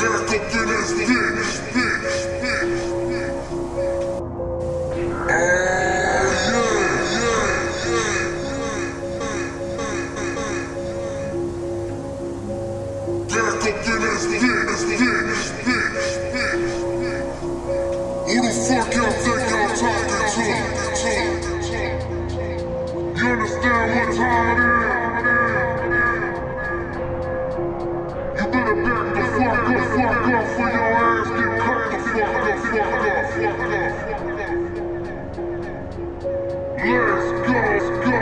Who the fuck y'all think y'all talking to? You understand what time it is? You better back the fuck up for your ass get cut the fuck up. Let's go.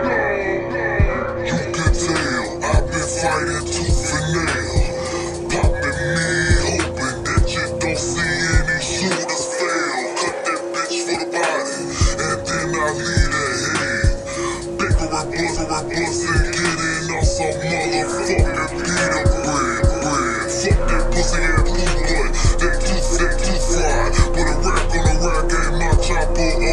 You can tell I've been fighting tooth and nail. Popping me, hoping that you don't see any shooters fail. Cut that bitch for the body, and then I leave the head. Bigger and bustin', getting on some motherfucking pita bread. Fuck that pussy ass blue boy, they too fried. Put a rack on a rack, ain't my chopper a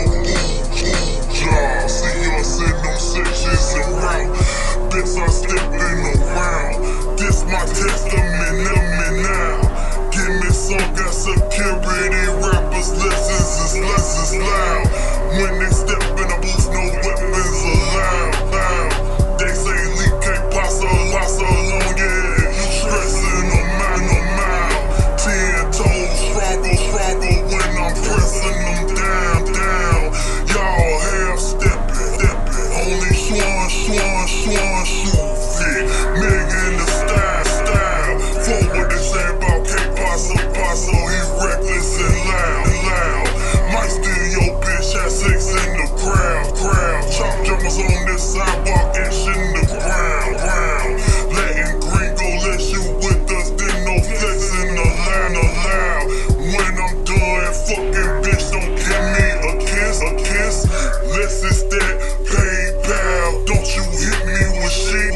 job. See us in them sections around. Bitch, I steppin' around. This my testament, let me now. Give me some got security, rappers lessons is loud. When they step in the booth, no weapons allowed. They say Lee can't pass along, yeah. You stressin' a mile. 10 toes, struggle when I'm pressing them down. Y'all half steppin', only Swan shoot fit. Megan the style. Forward they say about K-Paso, he reckless and loud. Might steal your bitch, have sex in the crowd. Chop jumpers on this sidewalk, inching the ground. Letting gringo let you with us, then no flexing allowed. When I'm done, fucking bitch, don't give me a kiss. Less is that PayPal. Don't you hit me with shit.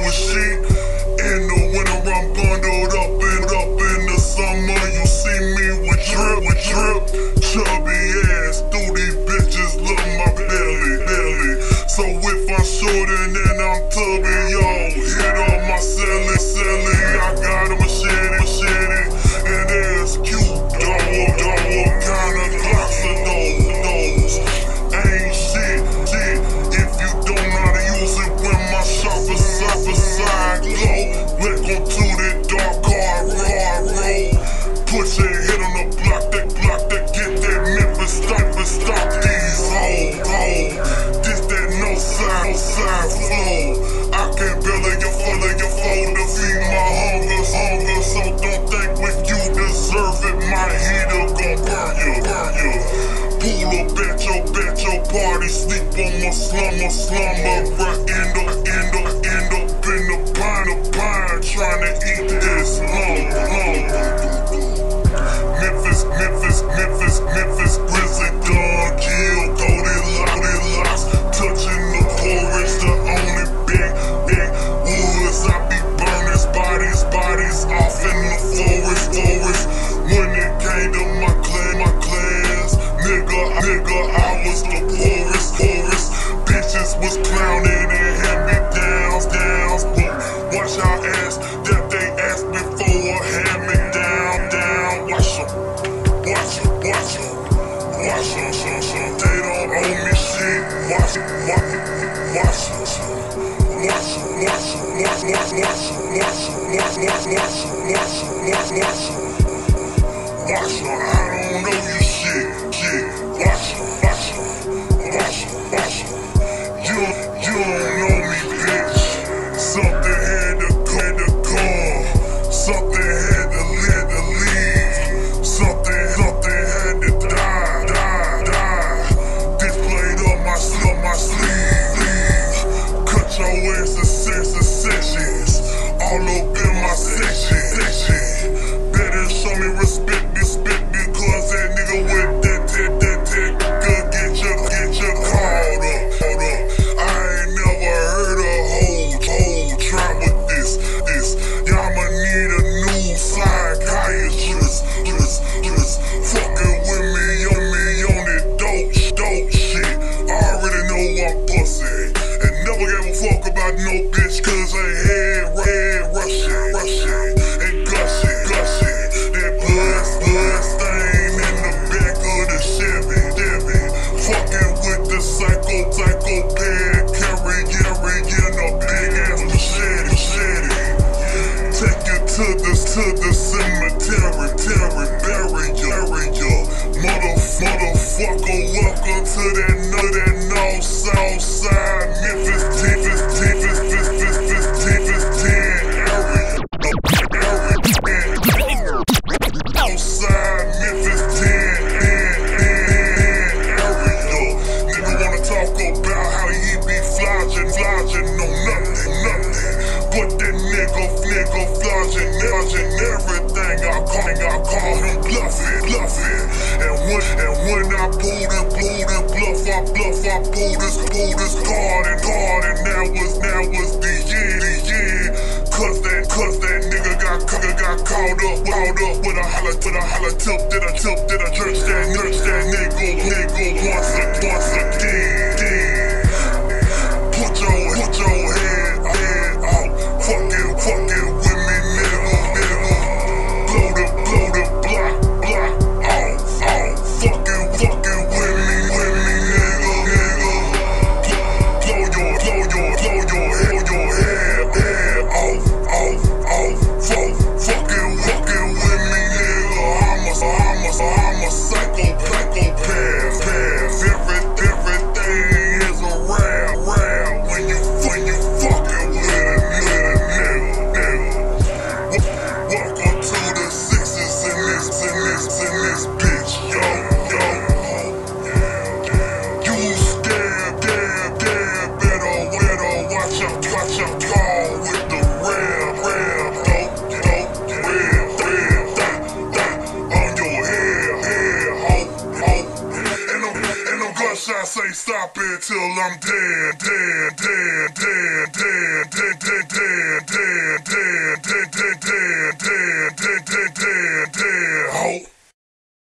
In the winter I'm bundled up in the summer. You see me with drip. Chubby ass, through these bitches love my belly. So if I'm shorter then I'm tubby, yo, hit on my celly. I got a machete, and there's cute dog. Kinda glocks of those. Ain't shit. If you don't know how to use it when my shopper side glow. Let go to the dark car road. Put your head on the block that get that Memphis stop these hoes. This that no side flow. I can belly your foe to feed my hunger. So don't think if you deserve it, my heater gon' burn you. Pull up at your party, sleep on my slumber. Right end up in the pine, tryna eat this long. Memphis, Grizzly Dawn, kill, golden locks, touching the porridge, the only big woods. I be burning bodies off in the forest. When it came to my class, nigga, I was the poorest. Bitches was clowning and hand-me-downs. Watch our ass that they asked me for a hand-me-down. Watch them. They don't owe me shit. Watch them. I don't know you shit. Watch them. You don't know me, bitch. Something had to come. Something had to leave. Something had to die. This blade up my sleeve. Cut your ass to sections. All up in my section. Better show me respect, because that nigga with that could get you caught up. I ain't never heard a whole try with this. Y'all need a new psychiatrist. Fucking with me on that dope shit. I already know I'm pussy, and never gave a fuck about no bitch, cause they head rushing and gushing. They nigga flogging everything. I call him bluffing. And when I pull the bluff, I pull this card, and that was the end. Cause that nigga got caught up with a holla tip that I church that nigga once again. Put your head out, fucking with me, nigga. Blow the block off, fucking with me, nigga. Blow your head off, fucking with me, nigga. I'm a psychopath. Everything is a rap when you fucking with a nigga. Welcome to the sixes in this bitch, yo. You scared, better watch your call with the real on your head, Ain't no gunshots say stop it till I'm dead.